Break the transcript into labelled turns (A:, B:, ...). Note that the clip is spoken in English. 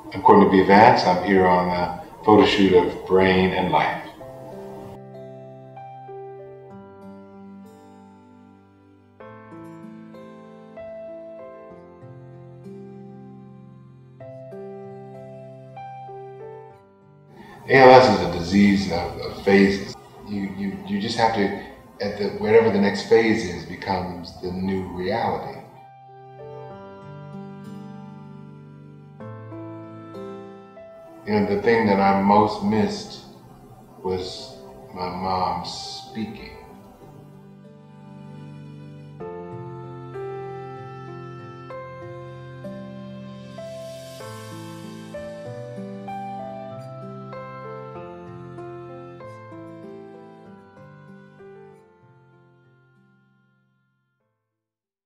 A: I'm Courtney Vance. I'm here on a photo shoot of Brain and Life. ALS is a disease of phases. You just have to, whatever the next phase is, becomes the new reality. You know, the thing that I most missed was my mom speaking.